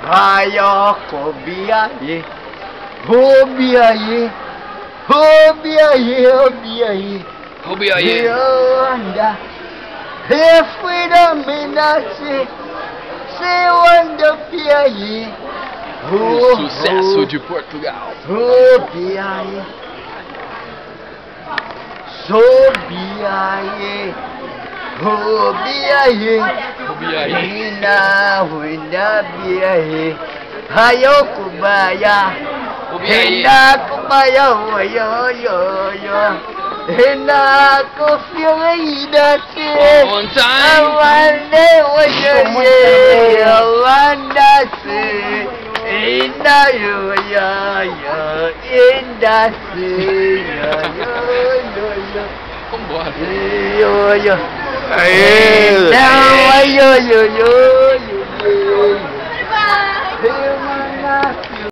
Ayo ko biaye, ho biaye, ho biaye, ho biaye, ho biaye. Anda, he freedom menacé, c'est wanda biaye, O sucesso de Portugal. ho biaye, so biaye. Oh biaye, Ho biaye. Hina wenda biaye, hayo kubaya, Ho biaye. hina kubaya, yo yo yo, hina kufirida se, One time. awande waye, awanda se, hina yo ya yo, inda se, yo. Vambora. Yo. Aê! Não, ai, yo.